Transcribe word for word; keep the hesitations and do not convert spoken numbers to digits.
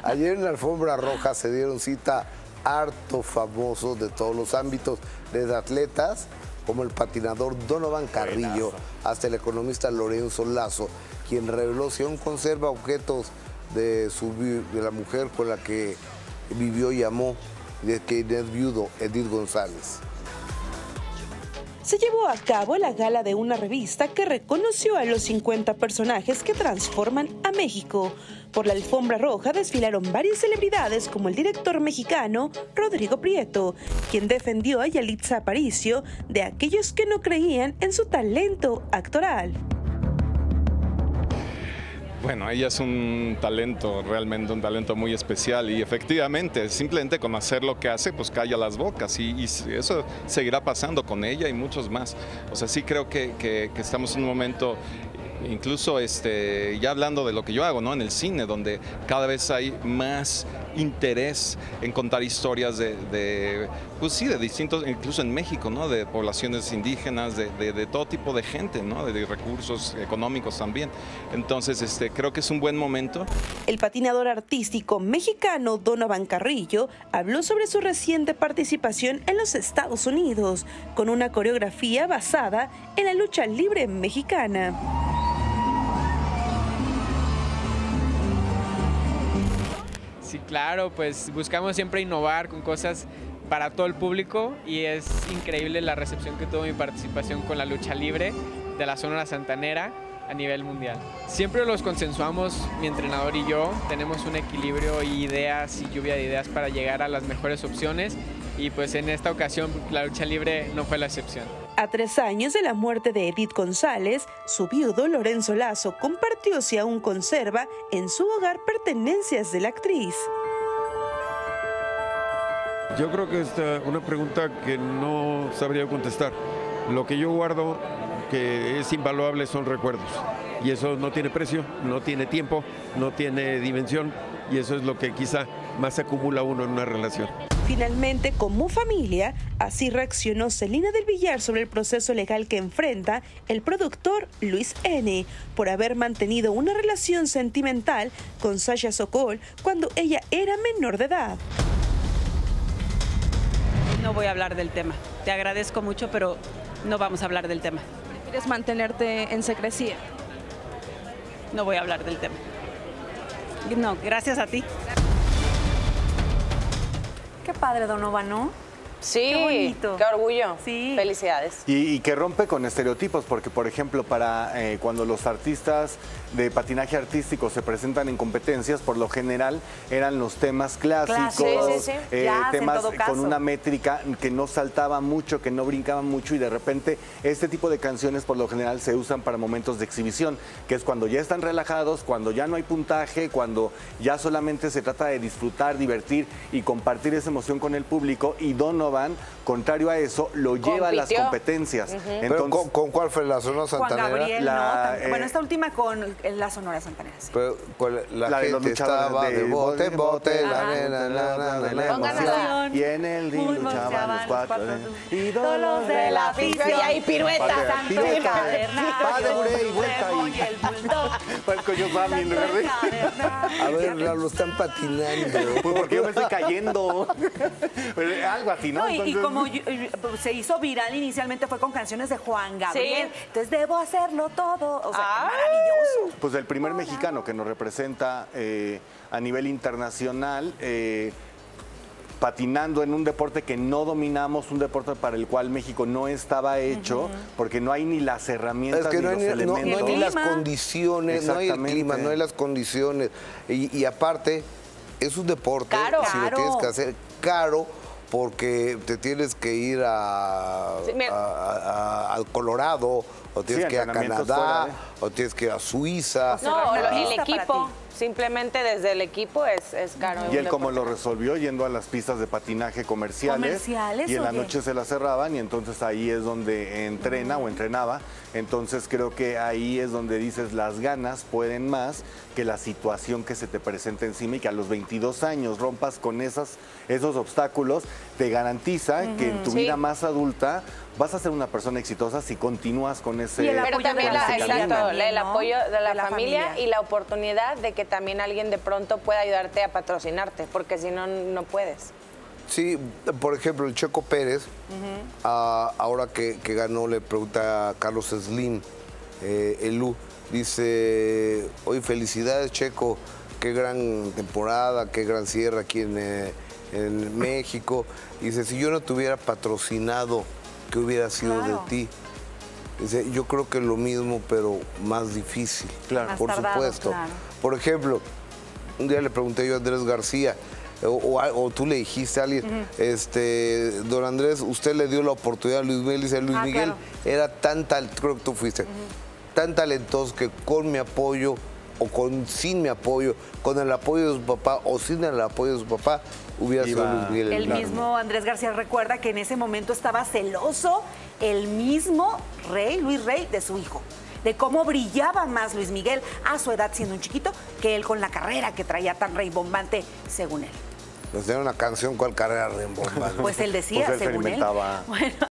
Ayer en la alfombra roja se dieron cita harto famosos de todos los ámbitos, desde atletas como el patinador Donovan Carrillo, Buenazo. hasta el economista Lorenzo Lazo, quien reveló si aún conserva objetos de, su, de la mujer con la que vivió y amó, de quien es viudo, Edith González. Se llevó a cabo la gala de una revista que reconoció a los cincuenta personajes que transforman a México. Por la alfombra roja desfilaron varias celebridades como el director mexicano Rodrigo Prieto, quien defendió a Yalitza Aparicio de aquellos que no creían en su talento actoral. Bueno, ella es un talento, realmente un talento muy especial y efectivamente, simplemente con hacer lo que hace, pues calla las bocas y, y eso seguirá pasando con ella y muchos más. O sea, sí creo que, que, que estamos en un momento, incluso este, ya hablando de lo que yo hago, ¿no? En el cine, donde cada vez hay más interés en contar historias de, de pues sí, de distintos, incluso en México, ¿no? De poblaciones indígenas, de, de, de todo tipo de gente, ¿no? De, de recursos económicos también. Entonces, este, creo que es un buen momento. El patinador artístico mexicano Donovan Carrillo habló sobre su reciente participación en los Estados Unidos, con una coreografía basada en la lucha libre mexicana. Sí, claro, pues buscamos siempre innovar con cosas para todo el público y es increíble la recepción que tuvo mi participación con la lucha libre de la Sonora Santanera a nivel mundial. Siempre los consensuamos, mi entrenador y yo, tenemos un equilibrio y ideas y lluvia de ideas para llegar a las mejores opciones y pues en esta ocasión la lucha libre no fue la excepción. A tres años de la muerte de Edith González, su viudo Lorenzo Lazo compartió si aún conserva en su hogar pertenencias de la actriz. Yo creo que es una pregunta que no sabría contestar. Lo que yo guardo, que es invaluable, son recuerdos. Y eso no tiene precio, no tiene tiempo, no tiene dimensión. Y eso es lo que quizá más acumula uno en una relación. Finalmente, como familia, así reaccionó Celina del Villar sobre el proceso legal que enfrenta el productor Luis N. por haber mantenido una relación sentimental con Sasha Sokol cuando ella era menor de edad. No voy a hablar del tema. Te agradezco mucho, pero no vamos a hablar del tema. ¿Quieres mantenerte en secrecía? No voy a hablar del tema. No, gracias a ti. Qué padre, Donovan, ¿no? Sí, qué bonito. Qué orgullo. Sí. Felicidades. Y, y que rompe con estereotipos, porque por ejemplo, para eh, cuando los artistas de patinaje artístico se presentan en competencias, por lo general eran los temas clásicos, Claro, sí, sí, sí. eh, Jazz, temas en todo caso. con una métrica que no saltaba mucho, que no brincaba mucho, y de repente este tipo de canciones por lo general se usan para momentos de exhibición, que es cuando ya están relajados, cuando ya no hay puntaje, cuando ya solamente se trata de disfrutar, divertir y compartir esa emoción con el público. Y Donovan, contrario a eso, lo lleva a las competencias. Uh-huh. Entonces, ¿Pero con, con cuál fue la Sonora Santanera? Juan Gabriel, la, no, eh, bueno, esta última con la Sonora Santanera. Sí. Pero con la, la gente de estaba de, de bote, bote, la nena, la, la, la, la emoción. Y en el ring luchaban los cuatro. Ídolos de la afición. Y ahí piruetas. Padre, y vuelta ahí. A ver, lo están patinando. Pues porque yo me estoy cayendo. Algo así, ¿no? No, y, Entonces... y como yo, se hizo viral inicialmente fue con canciones de Juan Gabriel. Sí. Entonces debo hacerlo todo. O sea, ah, maravilloso. Pues el primer mexicano que nos representa eh, a nivel internacional, eh, patinando en un deporte que no dominamos, un deporte para el cual México no estaba hecho, uh-huh. porque no hay ni las herramientas, es que ni no hay los ni, elementos. No, no hay ni las condiciones, no hay el clima, no hay las condiciones. Y, y aparte, es un deporte, caro, si caro. lo tienes que hacer, caro, porque te tienes que ir a, sí, a, a, al Colorado, o tienes sí, que ir a Canadá, de... o tienes que ir a Suiza. No, el equipo, simplemente desde el equipo es, es caro. Y él como lo resolvió yendo a las pistas de patinaje comerciales, ¿Comerciales y en la oye? noche se las cerraban y entonces ahí es donde entrena mm. o entrenaba. Entonces creo que ahí es donde dices las ganas pueden más que la situación que se te presenta encima, y que a los veintidós años rompas con esas, esos obstáculos te garantiza uh-huh. que en tu sí. vida más adulta vas a ser una persona exitosa si continúas con ese. Y el Pero también la, exacto, también, el ¿no? apoyo de la, de la familia, familia y la oportunidad de que también alguien de pronto pueda ayudarte a patrocinarte, porque si no, no puedes. Sí, por ejemplo, el Checo Pérez, uh-huh. a, ahora que, que ganó, le pregunta a Carlos Slim, eh, Elú, dice, oye, felicidades, Checo, qué gran temporada, qué gran cierre aquí en, eh, en México. Dice, si yo no te hubiera patrocinado, ¿qué hubiera sido claro. de ti? Dice, yo creo que lo mismo, pero más difícil, claro. Más por tardado, supuesto. Claro. Por ejemplo, un día le pregunté yo a Andrés García, o, o, o tú le dijiste a alguien, uh-huh. este, don Andrés, usted le dio la oportunidad a Luis Miguel, dice, Luis ah, Miguel claro. era tan tal, creo que tú fuiste, uh-huh. tan talentoso que con mi apoyo o con sin mi apoyo, con el apoyo de su papá o sin el apoyo de su papá, hubiera sido Luis Miguel. El claro. mismo Andrés García recuerda que en ese momento estaba celoso el mismo rey, Luis Rey, de su hijo, de cómo brillaba más Luis Miguel a su edad siendo un chiquito que él con la carrera que traía tan rimbombante, según él. Pues era una canción, ¿cuál carrera rimbombante? Pues él decía, pues él según él. Bueno.